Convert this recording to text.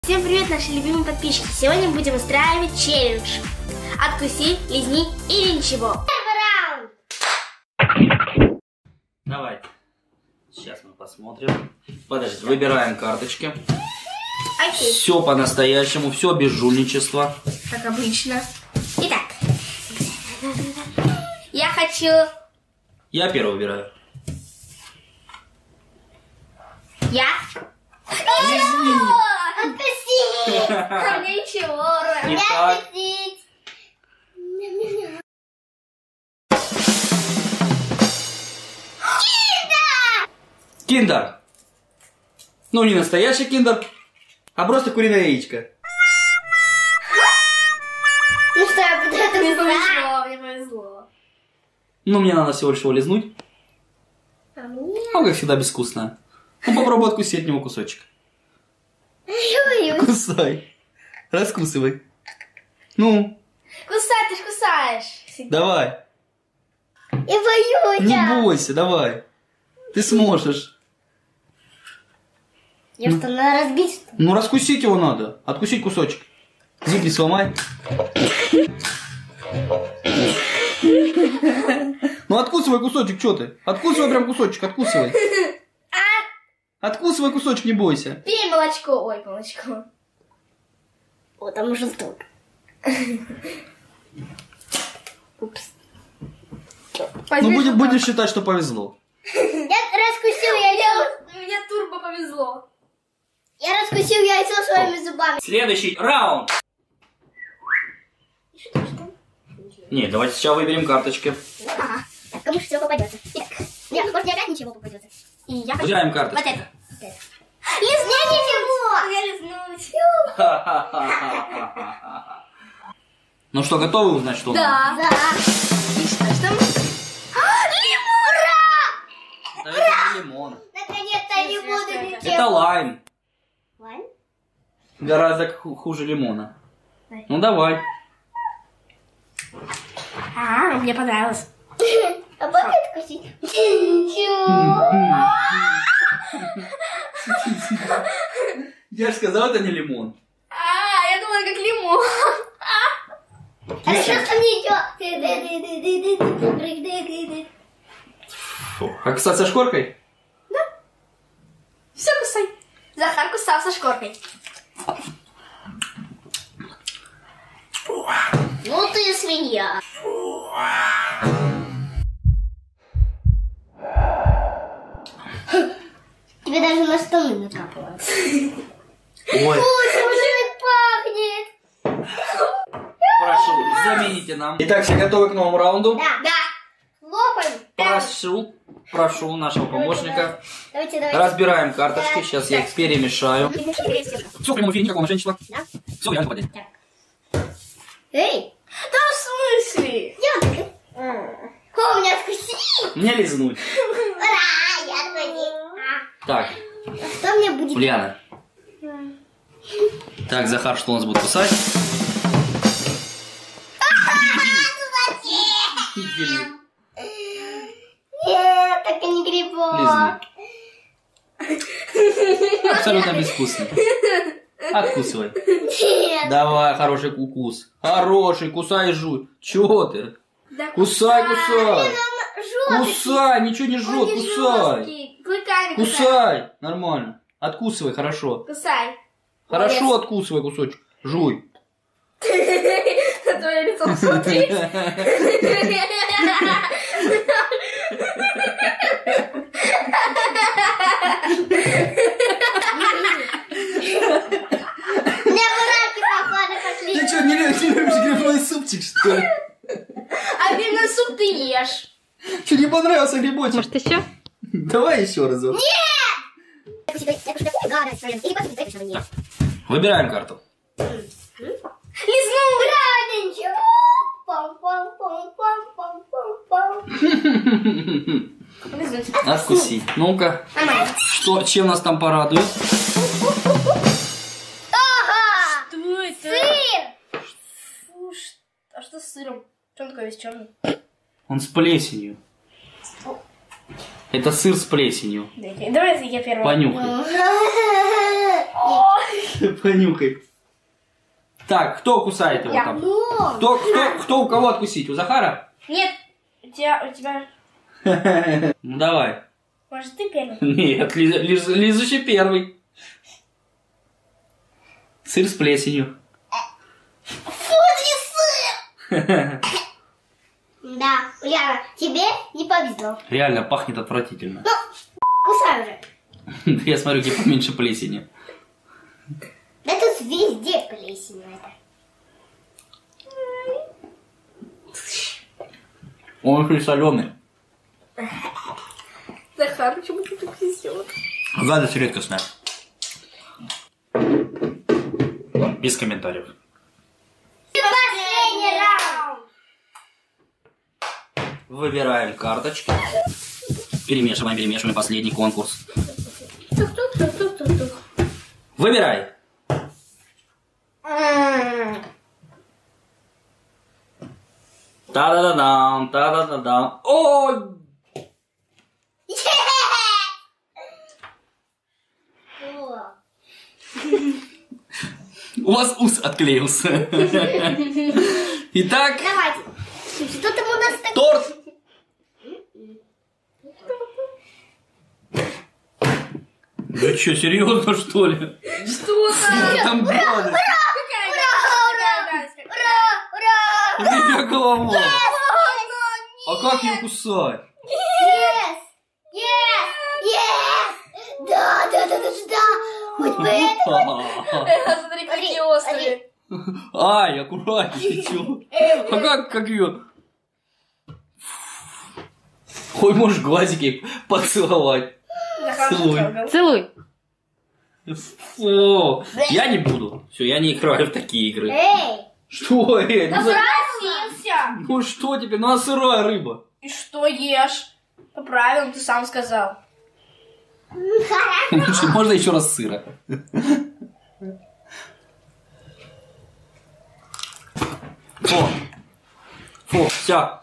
Всем привет, наши любимые подписчики! Сегодня будем устраивать челлендж. Откуси, лизни или ничего. Первый раунд! Давай. Сейчас мы посмотрим. Подожди, выбираем карточки. Окей. Все по-настоящему, все без жульничества. Как обычно. Итак. Я хочу... Я первый выбираю. Я... Откуси! Ничего. Итак. Киндер! Ну, не настоящий киндер, а просто куриное яичко. Ну что, это мне повезло, мне повезло. Ну, мне надо всего лишь его лизнуть. А мне... Ну, как всегда, безвкусно. Ну, попробуй откусить от него кусочек. Я боюсь. Кусай. Раскусывай. Ну. Кусай, ты ж кусаешь. Всегда. Давай. Я боюсь. Не бойся, давай. Ты сможешь. Я что, надо разбить, что ли? Ну, раскусить его надо. Откусить кусочек. Зуб не сломай. Ну, откусывай кусочек, что ты? Откусывай прям кусочек, откусывай. Откусывай кусочек, не бойся. Пей молочко. Ой, молочко. Вот там уже желток. Упс. Ну, будем считать, что повезло. Я раскусил яйцо. Мне турбо повезло. Я раскусил яйцо своими зубами. Следующий раунд. Не, давайте сначала выберем карточки. Ага. Так, кому же все попадется? Нет, может мне опять ничего попадется. И я хочу... Выбираем карточки. Вот это. Лизни ничего. Я лизнуть. Ну что, готовы узнать, что? Да. Да. И что там? Лимон! Да это не лимон. Наконец-то я не буду ничего. Это лайм. Лайм? Гораздо хуже лимона. Ну давай. Мне понравилось. А можно откусить? Ничего. Я же сказал, это не лимон. Я думала, как лимон. А что там не идет? А кусать со шкоркой? Да. Все кусай. Захар кусал со шкоркой. Ну ты свинья. Тебе даже на штаны накапало. Ой. Слушай, уже так пахнет. Прошу, замените нам. Итак, все готовы к новому раунду? Да. Хлопаем. Прошу нашего помощника. Давайте. Разбираем карточки. Сейчас я их перемешаю. Все, в прямом эфире, никакого мошенничества. Да? Все, реально попадет. Эй! Да в смысле? У меня откуси! Мне лизнуть. Ура! Я откуси! Так, Что мне будет? Ульяна. Так, Захар, что у нас будет кусать? Нет, так и не грибок. Лизни. Абсолютно безвкусно. Откусывай. Нет. Давай, хороший укус. Хороший, кусай и жуй. Чего ты? Да Кусай. жёсткий. Кусай, ничего не жжет, Он не кусай. жёсткий. Клыками кусай. Кусай, нормально. Откусывай, хорошо. Кусай. Хорошо Молодец. откусывай кусочек. Жуй. На твое лицо смотри. У меня мурашки по коже пошли. Ты что, не любишь грибной супчик, что ли? А грибной суп ты ешь. Что, не понравился грибочек? Может, еще? Давай еще разок. Выбираем карту. Лизнул. Раденько. Пам-пам-пам-пам-пам-пам. Откуси. Ну-ка. Нормально. Что, чем нас там порадует? Ага! Что это? Сыр! Фу, а что с сыром? Что он такой весь черный? Он с плесенью. Это сыр с плесенью. Давай я первый. Понюхай. Понюхай. Так, кто кусает его там? Кто у кого откусить? У Захара? Нет, у тебя... Ну давай. Может, ты первый? Нет, Лизуще первый. Сыр с плесенью. Фу, это не сыр! Да, Ульяна, тебе не повезло. Реально пахнет отвратительно. Ну, кусай уже. Я смотрю, где поменьше плесени. Да тут везде плесень это. Он очень соленый. Захар, почему ты так везет? Гадость редкостная. Без комментариев. Последний раунд. Выбираем карточки. Перемешиваем последний конкурс. Тук-тук-тук-тук-тук. Выбирай. Та-да-да-дам, та-да-да-дам. Ой! У вас ус отклеился. Итак, Давайте. Что там у нас так? торт. Да что, серьезно что ли? Что Там гадость. У меня голова. А как ее кусать? Да. Хоть бы это. Смотри, какие острые. Ай, аккуратнее, чё? А как ее? Хоть можешь глазики поцеловать. Целуй. Целуй. Фу. Я не буду. Все, я не играю в такие игры. Эй! Что, Эль? Просился! Ну что тебе? Ну, сырая рыба. И что ешь? По правилам ты сам сказал. Можно еще раз сыра. Фу, все.